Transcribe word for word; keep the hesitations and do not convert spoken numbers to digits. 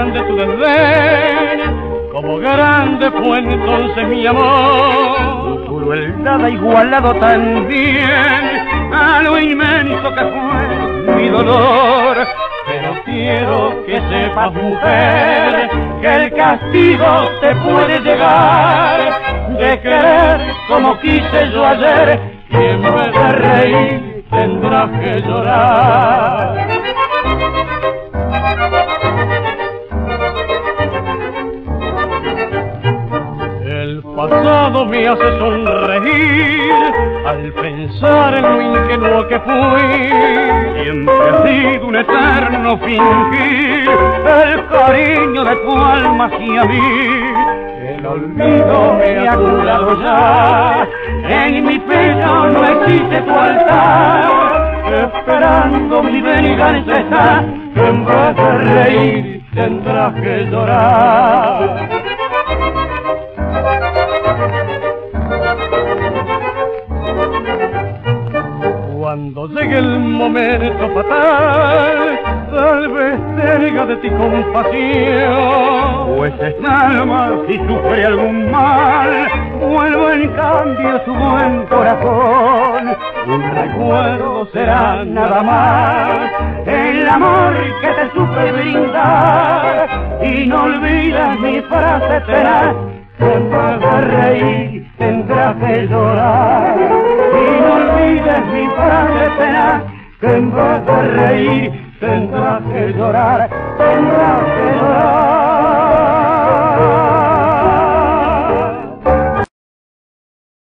grande tu desdén, como grande fue entonces mi amor. Tu crueldad ha igualado también a lo inmenso que fue mi dolor. Pero quiero que sepas, mujer, que el castigo te puede llegar de querer como quise yo ayer, y en vez de reír tendrás que llorar. El pasado me hace sonreír al pensar en lo ingenuo que fui. Siempre ha sido un eterno fingir el cariño de tu alma hacia mí. El olvido me ha curado ya, en mi pecho no existe tu altar. Esperando mi venganza está, que en vez de reír tendrás que llorar. Cuando llegue el momento fatal, tal vez tenga de ti compasión, pues esta alma, si sufre algún mal, vuelva en cambio su buen corazón. Un recuerdo será nada más el amor que te supe brindar, y no olvides mi frase tenaz, que en vez de reír tendrás que llorar. Y no olvides mi frase tenaz, que en vez de reír tendrás que llorar, tendrás que llorar.